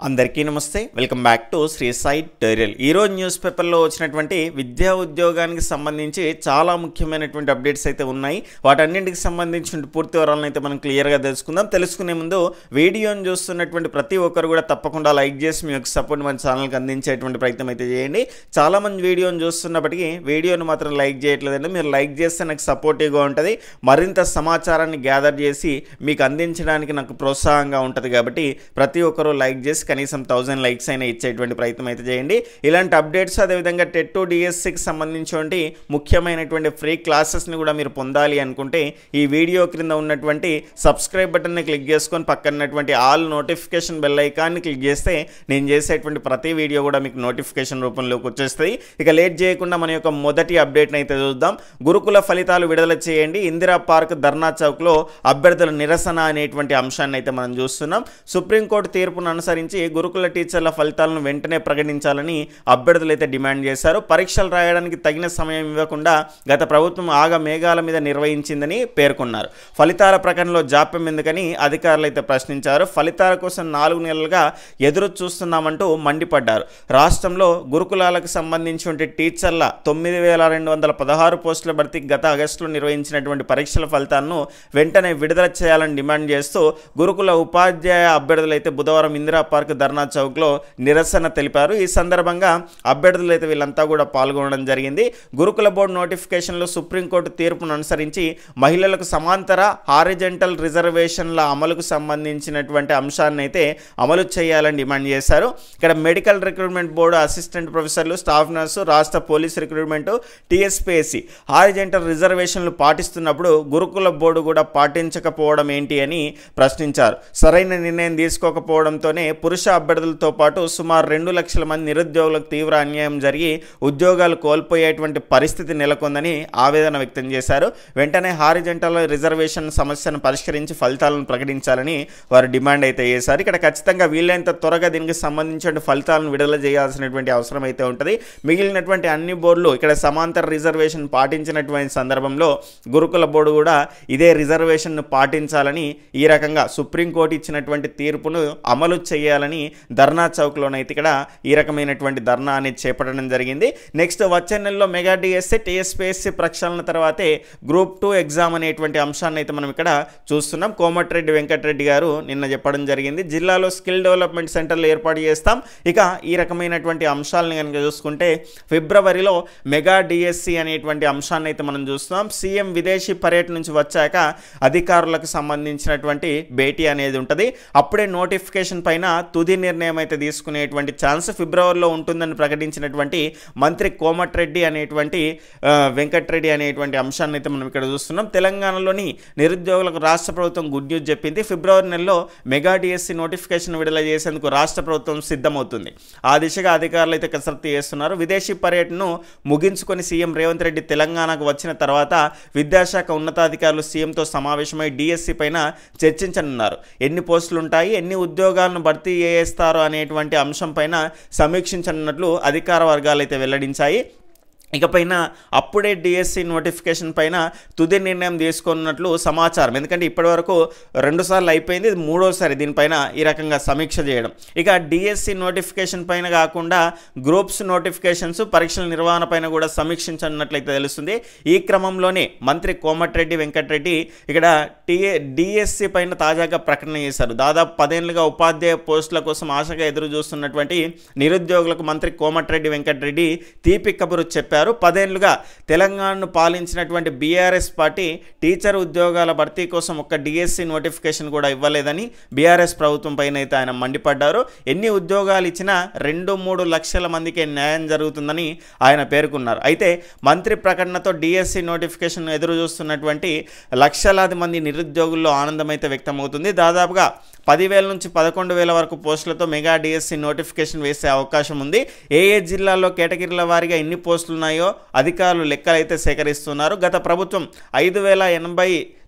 అందరికీ నమస్తే, welcome back to Sri Sai tutorial. ఈరోజు న్యూస్ పేపర్లో వచ్చినటువంటి విద్యా ఉద్యోగానికి సంబంధించి చాలా ముఖ్యమైనటువంటి అప్డేట్స్ అయితే ఉన్నాయి. వాటన్నింటికి సంబంధించిన పూర్తి వివరాలను అయితే మనం క్లియర్గా తెలుసుకుందాం. తెలుసుకునే ముందు వీడియోని చూస్తున్నటువంటి ప్రతి ఒక్కరు కూడా తప్పకుండా లైక్ చేసి మీ యొక్క సపోర్ట్ మన ఛానల్కి అందించేటువంటి ప్రయత్నం అయితే చేయండి. చాలామంది వీడియోని చూస్తున్నప్పటికీ వీడియోని మాత్రం లైక్ చేయట్లేదండి. మీరు లైక్ చేస్తే నాకు సపోర్టివ్గా ఉంటుంది, మరింత సమాచారాన్ని గ్యాదర్ చేసి మీకు అందించడానికి నాకు ప్రోత్సాహంగా ఉంటుంది. కాబట్టి ప్రతి ఒక్కరూ లైక్ చేసి కనీసం 1000 లైక్స్ అయినా ఇచ్చేటువంటి ప్రయత్నం అయితే చేయండి. ఇలాంటి అప్డేట్స్ అదేవిధంగా టెట్ డిఎస్సికి సంబంధించినటువంటి ముఖ్యమైనటువంటి ఫ్రీ క్లాసెస్ని కూడా మీరు పొందాలి అనుకుంటే ఈ వీడియో క్రింద ఉన్నటువంటి సబ్స్క్రైబ్ బటన్ని క్లిక్ చేసుకొని పక్కనటువంటి ఆల్ నోటిఫికేషన్ బెల్ ఐకాన్ని క్లిక్ చేస్తే నేను చేసేటువంటి ప్రతి వీడియో కూడా మీకు నోటిఫికేషన్ రూపంలోకి వచ్చేస్తాయి. ఇక లేట్ చేయకుండా మన యొక్క మొదటి అప్డేట్ని అయితే చూద్దాం. గురుకుల ఫలితాలు విడుదల చేయండి, ఇందిరా పార్క్ ధర్నా చౌక్లో అభ్యర్థుల నిరసన అనేటువంటి అంశాన్ని అయితే మనం చూస్తున్నాం. సుప్రీంకోర్టు తీర్పును అనుసరించి గురుకుల టీచర్ల ఫలితాలను వెంటనే ప్రకటించాలని అభ్యర్థులు అయితే డిమాండ్ చేశారు. పరీక్షలు రాయడానికి తగిన సమయం ఇవ్వకుండా గత ప్రభుత్వం ఆగ మేఘాల మీద నిర్వహించిందని పేర్కొన్నారు. ఫలితాల ప్రకటనలో జాప్యం ఎందుకని అధికారులు అయితే ప్రశ్నించారు. ఫలితాల కోసం 4 నెలలుగా ఎదురు చూస్తున్నామంటూ మండిపడ్డారు. రాష్ట్రంలో గురుకులాలకు సంబంధించిన టీచర్ల 9216 పోస్టుల భర్తీకి గత ఆగస్టులో నిర్వహించినటువంటి పరీక్షల ఫలితాలను వెంటనే విడుదల చేయాలని డిమాండ్ చేస్తూ గురుకుల ఉపాధ్యాయ అభ్యర్థులు అయితే బుధవారం ఇందిరా పార్క్ ధర్నా చౌక్లో నిరసన తెలిపారు. ఈ సందర్భంగా అభ్యర్థులు అయితే వీళ్ళంతా కూడా పాల్గొనడం జరిగింది. గురుకుల బోర్డు నోటిఫికేషన్లో సుప్రీంకోర్టు తీర్పును అనుసరించి మహిళలకు సమాంతర హారిజెంటల్ రిజర్వేషన్ల అమలుకు సంబంధించినటువంటి అంశాన్ని అయితే అమలు చేయాలని డిమాండ్ చేశారు. ఇక్కడ మెడికల్ రిక్రూట్మెంట్ బోర్డు అసిస్టెంట్ ప్రొఫెసర్లు, స్టాఫ్ నర్సు, రాష్ట్ర పోలీస్ రిక్రూట్మెంట్, టీఎస్పీఎస్సీ హారిజెంటల్ రిజర్వేషన్లు పాటిస్తున్నప్పుడు గురుకుల బోర్డు కూడా పాటించకపోవడం ఏంటి అని ప్రశ్నించారు. సరైన నిర్ణయం తీసుకోకపోవడంతోనే పురుష అభ్యర్థులతో పాటు సుమారు 2 లక్షల మంది నిరుద్యోగులకు తీవ్ర అన్యాయం జరిగి ఉద్యోగాలు కోల్పోయేటువంటి పరిస్థితి నెలకొందని ఆవేదన వ్యక్తం చేశారు. వెంటనే హారిజెంటల్ రిజర్వేషన్ సమస్యను పరిష్కరించి ఫలితాలను ప్రకటించాలని వారు డిమాండ్ అయితే చేశారు. ఇక్కడ ఖచ్చితంగా వీలైనంత త్వరగా దీనికి సంబంధించిన ఫలితాలను విడుదల చేయాల్సినటువంటి అవసరం అయితే ఉంటుంది. మిగిలినటువంటి అన్ని బోర్డులు ఇక్కడ సమాంతర రిజర్వేషన్ పాటించినటువంటి సందర్భంలో గురుకుల బోర్డు కూడా ఇదే రిజర్వేషన్ను పాటించాలని ఈ రకంగా సుప్రీంకోర్టు ఇచ్చినటువంటి తీర్పును అమలు చేయాలని ధర్నా చౌక్లోనైతే ఇక్కడ ఈ రకమైనటువంటి ధర్నా అనేది చేపట్టడం జరిగింది. నెక్స్ట్ వచ్చే నెలలో మెగా డిఎస్సి టీఎస్పీఎస్సీ ప్రక్షాళన తర్వాతే గ్రూప్ 2 ఎగ్జామ్ అనేటువంటి అంశాన్ని అయితే మనం ఇక్కడ చూస్తున్నాం. కోమటిరెడ్డి వెంకటరెడ్డి గారు నిన్న చెప్పడం జరిగింది. జిల్లాలో స్కిల్ డెవలప్మెంట్ సెంటర్లు ఏర్పాటు చేస్తాం. ఇక ఈ రకమైనటువంటి అంశాలను కనుక చూసుకుంటే ఫిబ్రవరిలో మెగా డిఎస్సి అనేటువంటి అంశాన్ని అయితే మనం చూస్తున్నాం. సీఎం విదేశీ పర్యటన నుంచి వచ్చాక అధికారులకు సంబంధించినటువంటి భేటీ అనేది ఉంటుంది. అప్పుడే నోటిఫికేషన్ పైన తుది నిర్ణయం అయితే తీసుకునేటువంటి ఛాన్స్ ఫిబ్రవరిలో ఉంటుందని ప్రకటించినటువంటి మంత్రి కోమటిరెడ్డి అనేటువంటి వెంకటరెడ్డి అనేటువంటి అంశాన్ని అయితే మనం ఇక్కడ చూస్తున్నాం. తెలంగాణలోని నిరుద్యోగులకు రాష్ట్ర ప్రభుత్వం గుడ్ న్యూస్ చెప్పింది. ఫిబ్రవరి నెలలో మెగా డిఎస్సి నోటిఫికేషన్ విడుదల చేసేందుకు రాష్ట్ర ప్రభుత్వం సిద్ధమవుతుంది. ఆ దిశగా అధికారులు అయితే కసరత్తు చేస్తున్నారు. విదేశీ పర్యటనను ముగించుకొని సీఎం రేవంత్ రెడ్డి తెలంగాణకు వచ్చిన తర్వాత విద్యాశాఖ ఉన్నతాధికారులు సీఎంతో సమావేశమై డిఎస్సి పైన చర్చించనున్నారు. ఎన్ని పోస్టులు ఉంటాయి, ఎన్ని ఉద్యోగాలను భర్తీ చేస్తారు అనేటువంటి అంశం పైన సమీక్షించనున్నట్లు అధికార వర్గాలు అయితే వెల్లడించాయి. ఇకపైన అప్పుడే డిఎస్సి నోటిఫికేషన్ పైన తుది నిర్ణయం తీసుకున్నట్లు సమాచారం. ఎందుకంటే ఇప్పటివరకు 2 సార్లు అయిపోయింది, ఇది 3వసారి దీనిపైన ఈ రకంగా సమీక్ష చేయడం. ఇక డిఎస్సి నోటిఫికేషన్ పైన కాకుండా గ్రూప్స్ నోటిఫికేషన్స్, పరీక్షల నిర్వహణ పైన కూడా సమీక్షించనున్నట్లయితే తెలుస్తుంది. ఈ క్రమంలోనే మంత్రి కోమటిరెడ్డి వెంకటరెడ్డి ఇక్కడ డిఎస్సి పైన తాజాగా ప్రకటన చేశారు. దాదాపు 10 ఏళ్లుగా ఉపాధ్యాయ పోస్టుల కోసం ఆశగా ఎదురు చూస్తున్నటువంటి నిరుద్యోగులకు మంత్రి కోమటిరెడ్డి వెంకటరెడ్డి తీపి కబురు చెప్పారు. 10 ఏళ్లుగా తెలంగాణను పాలించినటువంటి బీఆర్ఎస్ పార్టీ టీచర్ ఉద్యోగాల భర్తీ కోసం ఒక్క డిఎస్సి నోటిఫికేషన్ కూడా ఇవ్వలేదని బీఆర్ఎస్ ప్రభుత్వం పైన అయితే ఆయన మండిపడ్డారు. ఎన్ని ఉద్యోగాలు ఇచ్చినా 2-3 లక్షల మందికి న్యాయం జరుగుతుందని ఆయన పేర్కొన్నారు. అయితే మంత్రి ప్రకటనతో డిఎస్సి నోటిఫికేషన్ ఎదురు చూస్తున్నటువంటి లక్షలాది మంది నిరుద్యోగుల్లో ఆనందం అయితే వ్యక్తమవుతుంది. దాదాపుగా 10,000 నుంచి 11,000 వరకు పోస్టులతో మెగా డిఎస్సి నోటిఫికేషన్ వేసే అవకాశం ఉంది. ఏ జిల్లాల్లో కేటగిరీల వారీగా ఎన్ని పోస్టులు ఉన్నాయో అధికారులు లెక్కలైతే సేకరిస్తున్నారు. గత ప్రభుత్వం 5,080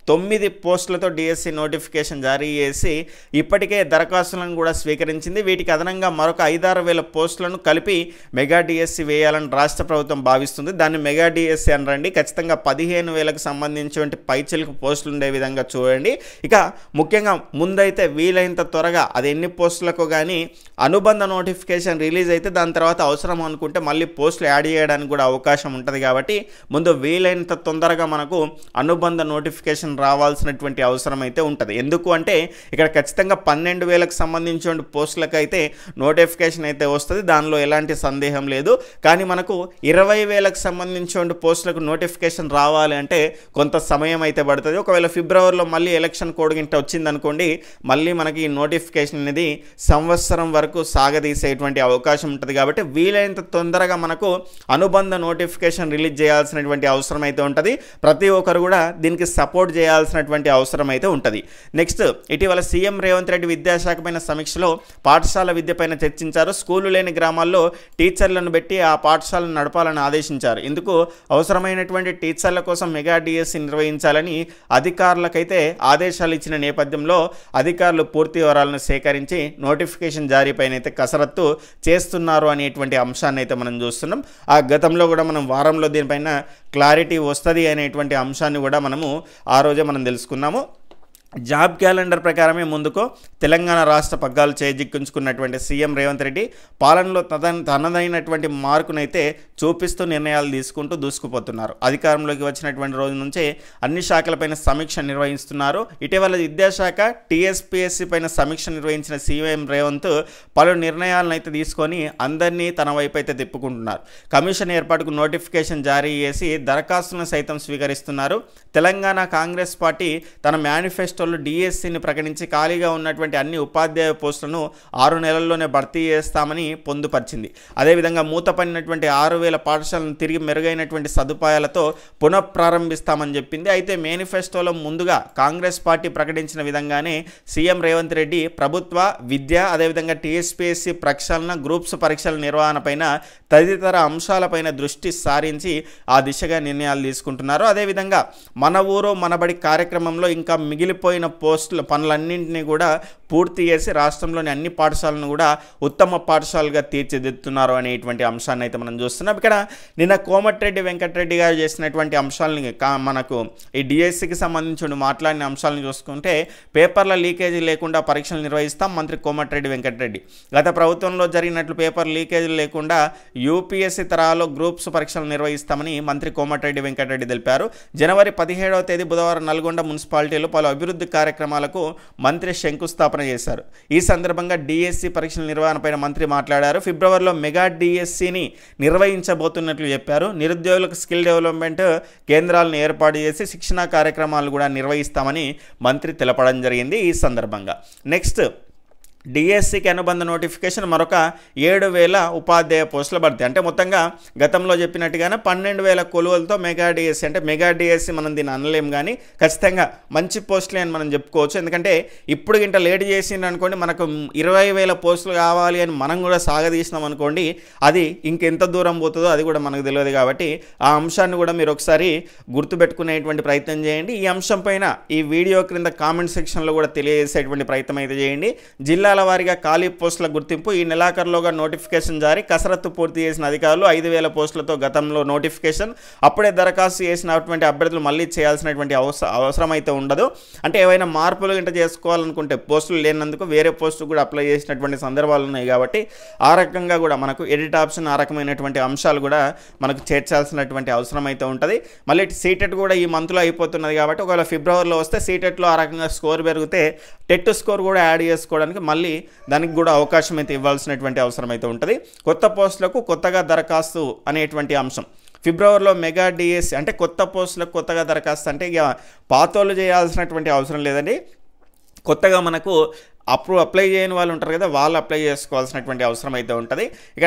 9 పోస్టులతో డిఎస్సి నోటిఫికేషన్ జారీ చేసి ఇప్పటికే దరఖాస్తులను కూడా స్వీకరించింది. వీటికి అదనంగా మరొక 5-6 వేల పోస్టులను కలిపి మెగా డిఎస్సి వేయాలని రాష్ట్ర ప్రభుత్వం భావిస్తుంది. దాన్ని మెగా డిఎస్సి అనరండి. ఖచ్చితంగా 15,000కు సంబంధించినటువంటి పైచిలకు పోస్టులు ఉండే విధంగా చూడండి. ఇక ముఖ్యంగా ముందైతే వీలైనంత త్వరగా అది ఎన్ని పోస్టులకు కానీ అనుబంధ నోటిఫికేషన్ రిలీజ్ అయితే దాని తర్వాత అవసరం అనుకుంటే మళ్ళీ పోస్టులు యాడ్ చేయడానికి కూడా అవకాశం ఉంటుంది. కాబట్టి ముందు వీలైనంత తొందరగా మనకు అనుబంధ నోటిఫికేషన్ రావాల్సినటువంటి అవసరం అయితే ఉంటుంది. ఎందుకు అంటే ఇక్కడ ఖచ్చితంగా 12,000కు సంబంధించిన పోస్టులకు అయితే నోటిఫికేషన్ అయితే వస్తుంది, దానిలో ఎలాంటి సందేహం లేదు. కానీ మనకు 20,000కు సంబంధించిన పోస్టులకు నోటిఫికేషన్ రావాలి అంటే కొంత సమయం అయితే పడుతుంది. ఒకవేళ ఫిబ్రవరిలో మళ్ళీ ఎలక్షన్ కోడ్ గింట వచ్చిందనుకోండి, మళ్ళీ మనకి ఈ నోటిఫికేషన్ అనేది సంవత్సరం వరకు సాగదీసేటువంటి అవకాశం ఉంటుంది. కాబట్టి వీలైనంత తొందరగా మనకు అనుబంధ నోటిఫికేషన్ రిలీజ్ చేయాల్సినటువంటి అవసరం అయితే ఉంటుంది. ప్రతి ఒక్కరు కూడా దీనికి సపోర్ట్ చేయాల్సినటువంటి అవసరం అయితే ఉంటుంది. నెక్స్ట్, ఇటీవల సీఎం రేవంత్ రెడ్డి విద్యాశాఖ పైన సమీక్షలో పాఠశాల విద్యపైన చర్చించారు. స్కూలు లేని గ్రామాల్లో టీచర్లను పెట్టి ఆ పాఠశాలను నడపాలని ఆదేశించారు. ఇందుకు అవసరమైనటువంటి టీచర్ల కోసం మెగా డిఎస్సి నిర్వహించాలని అధికారులకైతే ఆదేశాలు ఇచ్చిన నేపథ్యంలో అధికారులు పూర్తి వివరాలను సేకరించి నోటిఫికేషన్ జారీపైన అయితే కసరత్తు చేస్తున్నారు అనేటువంటి అంశాన్ని అయితే మనం చూస్తున్నాం. ఆ గతంలో కూడా మనం వారంలో దీనిపైన క్లారిటీ వస్తుంది అనేటువంటి అంశాన్ని కూడా మనము ఆ రోజే మనం తెలుసుకున్నాము. జాబ్ క్యాలెండర్ ప్రకారమే ముందుకు తెలంగాణ రాష్ట్ర పగ్గాలు చేజిక్కించుకున్నటువంటి సీఎం రేవంత్ రెడ్డి పాలనలో తనదైనటువంటి మార్కునైతే చూపిస్తూ నిర్ణయాలు తీసుకుంటూ దూసుకుపోతున్నారు. అధికారంలోకి వచ్చినటువంటి రోజు నుంచే అన్ని శాఖలపైన సమీక్ష నిర్వహిస్తున్నారు. ఇటీవల విద్యాశాఖ టీఎస్పీఎస్సీ పైన సమీక్ష నిర్వహించిన సీఎం రేవంత్ పలు నిర్ణయాలను అయితే తీసుకొని అందరినీ తన వైపు అయితే తిప్పుకుంటున్నారు. కమిషన్ ఏర్పాటుకు నోటిఫికేషన్ జారీ చేసి దరఖాస్తులను సైతం స్వీకరిస్తున్నారు. తెలంగాణ కాంగ్రెస్ పార్టీ తన మేనిఫెస్టో డిఎస్సిని ప్రకటించి ఖాళీగా ఉన్నటువంటి అన్ని ఉపాధ్యాయ పోస్టులను 6 నెలల్లోనే భర్తీ చేస్తామని పొందుపరిచింది. అదేవిధంగా మూతపడినటువంటి 6,000 పాఠశాలను తిరిగి మెరుగైనటువంటి సదుపాయాలతో పునఃప్రారంభిస్తామని చెప్పింది. అయితే మేనిఫెస్టోలో ముందుగా కాంగ్రెస్ పార్టీ ప్రకటించిన విధంగానే సీఎం రేవంత్ రెడ్డి ప్రభుత్వ విద్య అదేవిధంగా టీఎస్పీఎస్సీ ప్రక్షాళన గ్రూప్స్ పరీక్షల నిర్వహణపైన తదితర అంశాలపైన దృష్టి సారించి ఆ దిశగా నిర్ణయాలు తీసుకుంటున్నారు. అదేవిధంగా మన ఊరు మనబడి కార్యక్రమంలో ఇంకా మిగిలిపోయిన పోస్టుల పనులన్నింటినీ కూడా పూర్తి చేసి రాష్ట్రంలోని అన్ని పాఠశాలను కూడా ఉత్తమ పాఠశాలగా తీర్చిదిద్దుతున్నారు అనేటువంటి అంశాన్ని అయితే మనం చూస్తున్నాం. ఇక్కడ నిన్న కోమటిరెడ్డి వెంకటరెడ్డి గారు చేసినటువంటి అంశాలని మనకు ఈ డిఎస్సికి సంబంధించి మాట్లాడిన అంశాలను చూసుకుంటే పేపర్ల లీకేజీ లేకుండా పరీక్షలు నిర్వహిస్తాం మంత్రి కోమటిరెడ్డి వెంకటరెడ్డి. గత ప్రభుత్వంలో జరిగినట్లు పేపర్ లీకేజీలు లేకుండా యూపీఎస్సీ తరహాలో గ్రూప్స్ పరీక్షలు నిర్వహిస్తామని మంత్రి కోమటిరెడ్డి వెంకటరెడ్డి తెలిపారు. జనవరి 17వ తేదీ బుధవారం నల్గొండ మున్సిపాలిటీలో పలు అభివృద్ధి కార్యక్రమాలకు మంత్రి శంకుస్థాపన చేశారు. ఈ సందర్భంగా డిఎస్సి పరీక్షల నిర్వహణపైన మంత్రి మాట్లాడారు. ఫిబ్రవరిలో మెగా డిఎస్సిని నిర్వహించబోతున్నట్లు చెప్పారు. నిరుద్యోగులకు స్కిల్ డెవలప్మెంట్ కేంద్రాలను ఏర్పాటు చేసి శిక్షణా కార్యక్రమాలు కూడా నిర్వహిస్తామని మంత్రి తెలపడం జరిగింది. ఈ సందర్భంగా నెక్స్ట్ డిఎస్సికి అనుబంధ నోటిఫికేషన్ మరొక 7,000 ఉపాధ్యాయ పోస్టుల భర్తీ. అంటే మొత్తంగా గతంలో చెప్పినట్టుగానే 12,000 కొలువులతో మెగా డిఎస్సి. అంటే మెగా డిఎస్సి మనం దీన్ని అనలేం, కానీ ఖచ్చితంగా మంచి పోస్టులే అని మనం చెప్పుకోవచ్చు. ఎందుకంటే ఇప్పుడు ఇంత లేట్ చేసింది అనుకోండి, మనకు 20,000 పోస్టులు కావాలి అని మనం కూడా సాగదీసినాం అనుకోండి, అది ఇంకెంత దూరం పోతుందో అది కూడా మనకు తెలియదు. కాబట్టి ఆ అంశాన్ని కూడా మీరు ఒకసారి గుర్తుపెట్టుకునేటువంటి ప్రయత్నం చేయండి. ఈ అంశం పైన ఈ వీడియో క్రింద కామెంట్ సెక్షన్లో కూడా తెలియజేసేటువంటి ప్రయత్నం అయితే చేయండి. జిల్లా వారీగా ఖాళీ పోస్టుల గుర్తింపు ఈ నెలాఖరులోగా నోటిఫికేషన్ జారీ. కసరత్తు పూర్తి చేసిన అధికారులు 5,000 పోస్టులతో గతంలో నోటిఫికేషన్. అప్పుడే దరఖాస్తు చేసినటువంటి అభ్యర్థులు మళ్ళీ చేయాల్సినటువంటి అవసరం అయితే ఉండదు. అంటే ఏవైనా మార్పులు ఇంట చేసుకోవాలనుకుంటే పోస్టులు లేనందుకు వేరే పోస్టు కూడా అప్లై చేసినటువంటి సందర్భాలు ఉన్నాయి. కాబట్టి ఆ రకంగా కూడా మనకు ఎడిట్ ఆప్షన్ ఆ రకమైనటువంటి అంశాలు కూడా మనకు చేర్చాల్సినటువంటి అవసరం అయితే ఉంటుంది. మళ్ళీ సీటెట్ కూడా ఈ మంత్లో అయిపోతున్నది. కాబట్టి ఒకవేళ ఫిబ్రవరిలో వస్తే సీటెట్లో ఆ రకంగా స్కోర్ పెరిగితే టెట్ స్కోర్ కూడా యాడ్ చేసుకోవడానికి మళ్ళీ దానికి కూడా అవకాశం అయితే ఇవ్వాల్సినటువంటి అవసరం అయితే ఉంటుంది. కొత్త పోస్టులకు కొత్తగా దరఖాస్తు అనేటువంటి అంశం ఫిబ్రవరిలో మెగా డిఎస్సి. అంటే కొత్త పోస్టులకు కొత్తగా దరఖాస్తు అంటే ఇక పాతోళ్ళు చేయాల్సినటువంటి అవసరం లేదండి. కొత్తగా మనకు అప్లై చేయని వాళ్ళు ఉంటారు కదా, వాళ్ళు అప్లై చేసుకోవాల్సినటువంటి అవసరం అయితే ఉంటుంది. ఇక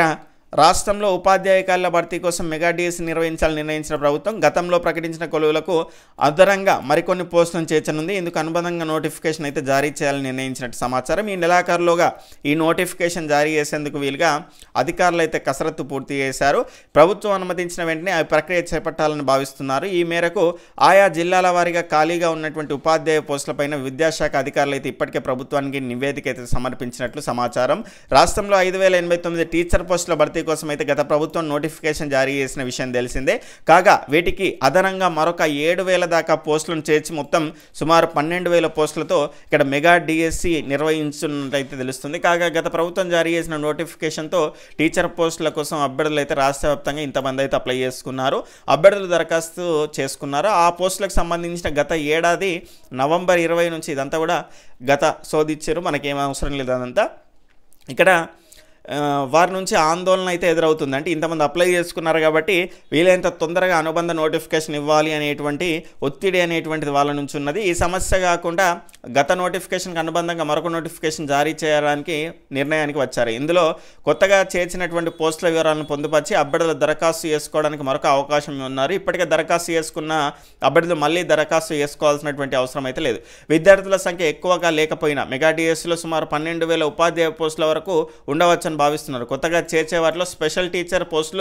రాష్ట్రంలో ఉపాధ్యాయ ఖాళీల భర్తీ కోసం మెగా డిఎస్సి నిర్వహించాలని నిర్ణయించిన ప్రభుత్వం గతంలో ప్రకటించిన కొలువులకు అదనంగా మరికొన్ని పోస్టులను చేర్చనుంది. ఇందుకు అనుబంధంగా నోటిఫికేషన్ అయితే జారీ చేయాలని నిర్ణయించినట్టు సమాచారం. ఈ నెలాఖరులోగా ఈ నోటిఫికేషన్ జారీ చేసేందుకు వీలుగా అధికారులు అయితే కసరత్తు పూర్తి చేశారు. ప్రభుత్వం అనుమతించిన వెంటనే ఆ ప్రక్రియ చేపట్టాలని భావిస్తున్నారు. ఈ మేరకు ఆయా జిల్లాల వారీగా ఖాళీగా ఉన్నటువంటి ఉపాధ్యాయ పోస్టులపైన విద్యాశాఖ అధికారులు అయితే ఇప్పటికే ప్రభుత్వానికి నివేదిక అయితే సమర్పించినట్లు సమాచారం. రాష్ట్రంలో 5089 టీచర్ పోస్టుల భర్తీ కోసం అయితే గత ప్రభుత్వం నోటిఫికేషన్ జారీ చేసిన విషయం తెలిసిందే. కాగా వీటికి అదనంగా మరొక 7000 దాకా పోస్టులను చేర్చి మొత్తం సుమారు 12000 పోస్టులతో ఇక్కడ మెగా డిఎస్సి నిర్వహించున్నట్లయితే తెలుస్తుంది. కాగా గత ప్రభుత్వం జారీ చేసిన నోటిఫికేషన్తో టీచర్ పోస్టుల కోసం అభ్యర్థులు అయితే రాష్ట్ర వ్యాప్తంగా ఇంతమంది అయితే అప్లై చేసుకున్నారు, అభ్యర్థులు దరఖాస్తు చేసుకున్నారు. ఆ పోస్టులకు సంబంధించిన గత ఏడాది నవంబర్ 20 నుంచి ఇదంతా కూడా గత సోదిచ్చారు, మనకేం అవసరం లేదు అదంతా. ఇక్కడ వారి నుంచి ఆందోళన అయితే ఎదురవుతుంది. అంటే ఇంతమంది అప్లై చేసుకున్నారు కాబట్టి వీలైనంత తొందరగా అనుబంధ నోటిఫికేషన్ ఇవ్వాలి అనేటువంటి ఒత్తిడి అనేటువంటిది వాళ్ళ నుంచి ఉన్నది. ఈ సమస్య కాకుండా గత నోటిఫికేషన్కి అనుబంధంగా మరొక నోటిఫికేషన్ జారీ చేయడానికి నిర్ణయానికి వచ్చారు. ఇందులో కొత్తగా చేర్చినటువంటి పోస్టుల వివరాలను పొందుపరిచి అభ్యర్థులు దరఖాస్తు చేసుకోవడానికి మరొక అవకాశం ఉన్నారు. ఇప్పటికే దరఖాస్తు చేసుకున్న అభ్యర్థులు మళ్ళీ దరఖాస్తు చేసుకోవాల్సినటువంటి అవసరం అయితే లేదు. విద్యార్థుల సంఖ్య ఎక్కువగా లేకపోయినా మెగా డిఎస్సిలో సుమారు 12000 ఉపాధ్యాయ పోస్టుల వరకు ఉండవచ్చని భావిస్తున్నారు. కొత్తగా చేర్చే వాటిలో స్పెషల్ టీచర్ పోస్టులు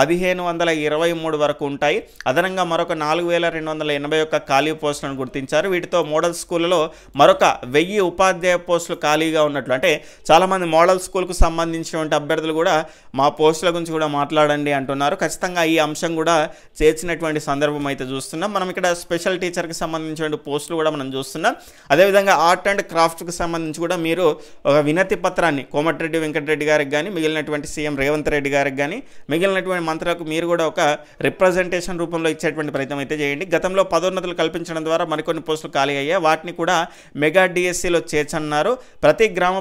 1523 వరకు ఉంటాయి. అదనంగా మరొక 4281 ఖాళీ పోస్టులను గుర్తించారు. వీటితో మోడల్ స్కూళ్ళలో మరొక 1000 ఉపాధ్యాయ పోస్టులు ఖాళీగా ఉన్నట్లు. అంటే చాలామంది మోడల్ స్కూల్కు సంబంధించినటువంటి అభ్యర్థులు కూడా మా పోస్టుల గురించి కూడా మాట్లాడండి అంటున్నారు. ఖచ్చితంగా ఈ అంశం కూడా చేర్చినటువంటి సందర్భం అయితే చూస్తున్నాం. మనం ఇక్కడ స్పెషల్ టీచర్కి సంబంధించిన పోస్టులు కూడా మనం చూస్తున్నాం. అదేవిధంగా ఆర్ట్ అండ్ క్రాఫ్ట్కి సంబంధించి కూడా మీరు ఒక వినతి పత్రాన్ని కోమటిరెడ్డి వెంకటరెడ్డి గారికి కానీ మిగిలినటువంటి సీఎం రేవంత్ రెడ్డి గారికి కానీ మిగిలినటువంటి మంత్రులకు మీరు కూడా ఒక రిప్రజెంటేషన్ రూపంలో ఇచ్చేటువంటి ప్రయత్నం అయితే చేయండి. గతంలో పదోన్నతులు కల్పించడం ద్వారా మరికొన్ని పోస్టులు ఖాళీ అయ్యాయి, వాటిని కూడా మెగా డిఎస్సిలో చేర్చన్నారు. ప్రతి గ్రామ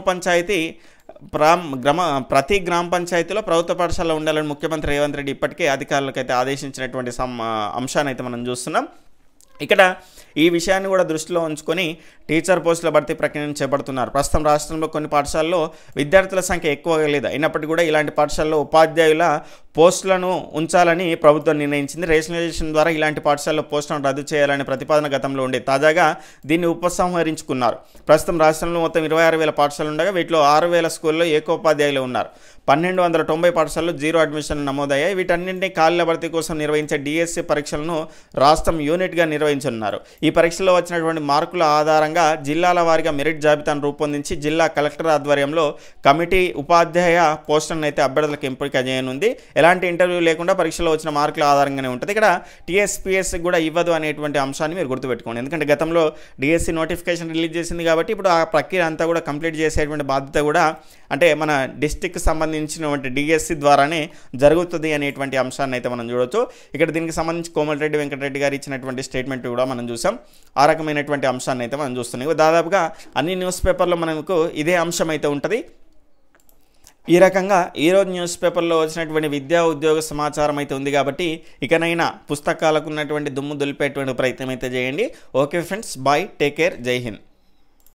పంచాయతీలో ప్రభుత్వ పాఠశాలలో ఉండాలని ముఖ్యమంత్రి రేవంత్ రెడ్డి ఇప్పటికే అధికారులకు అయితే ఆదేశించినటువంటి అంశాన్ని అయితే మనం చూస్తున్నాం. ఇక్కడ ఈ విషయాన్ని కూడా దృష్టిలో ఉంచుకొని టీచర్ పోస్టుల భర్తీ ప్రక్రియను చేపడుతున్నారు. ప్రస్తుతం రాష్ట్రంలో కొన్ని పాఠశాలలో విద్యార్థుల సంఖ్య ఎక్కువగా లేదు, అయినప్పటికీ కూడా ఇలాంటి పాఠశాలలో ఉపాధ్యాయుల పోస్టులను ఉంచాలని ప్రభుత్వం నిర్ణయించింది. రేషనలైజేషన్ ద్వారా ఇలాంటి పాఠశాలలో పోస్టులను రద్దు చేయాలనే ప్రతిపాదన గతంలో ఉండే, తాజాగా దీన్ని ఉపసంహరించుకున్నారు. ప్రస్తుతం రాష్ట్రంలో మొత్తం 26,000 పాఠశాలలు ఉండగా వీటిలో 6,000 స్కూల్లో ఏకోపాధ్యాయులు ఉన్నారు. 1290 పాఠశాలలో జీరో అడ్మిషన్ నమోదయ్యాయి. వీటన్నింటినీ ఖాళీల భర్తీ కోసం నిర్వహించే డిఎస్సి పరీక్షలను రాష్ట్రం యూనిట్గా నిర్వహించనున్నారు. ఈ పరీక్షలో వచ్చినటువంటి మార్కుల ఆధారంగా జిల్లాల వారీగా మెరిట్ జాబితాను రూపొందించి జిల్లా కలెక్టర్ ఆధ్వర్యంలో కమిటీ ఉపాధ్యాయ పోస్టులను అయితే అభ్యర్థులకు ఎంపిక చేయనుంది. ఎలాంటి ఇంటర్వ్యూ లేకుండా పరీక్షలో వచ్చిన మార్కుల ఆధారంగానే ఉంటుంది. ఇక్కడ టీఎస్పీఎస్ కూడా ఇవ్వదు అనేటువంటి అంశాన్ని మీరు గుర్తుపెట్టుకోండి. ఎందుకంటే గతంలో డిఎస్సి నోటిఫికేషన్ రిలీజ్ చేసింది కాబట్టి ఇప్పుడు ఆ ప్రక్రియ అంతా కూడా కంప్లీట్ చేసేటువంటి బాధ్యత కూడా అంటే మన డిస్టిక్కి సంబంధించినటువంటి డిఎస్సి ద్వారానే జరుగుతుంది అనేటువంటి అంశాన్ని అయితే మనం చూడవచ్చు. ఇక్కడ దీనికి సంబంధించి కోమటిరెడ్డి వెంకటరెడ్డి గారు ఇచ్చినటువంటి స్టేట్మెంట్ కూడా మనం చూసాం. ఆ రకమైనటువంటి అంశాన్ని అయితే మనం చూస్తున్నాం. దాదాపుగా అన్ని న్యూస్ పేపర్లో మనకు ఇదే అంశం అయితే ఉంటుంది. ఈ రకంగా ఈరోజు న్యూస్ పేపర్లో వచ్చినటువంటి విద్యా ఉద్యోగ సమాచారం అయితే ఉంది కాబట్టి ఇకనైనా పుస్తకాలకు ఉన్నటువంటి దుమ్ము దులిపేటువంటి ప్రయత్నం అయితే చేయండి. Okay friends, bye, take care, Jai Hind.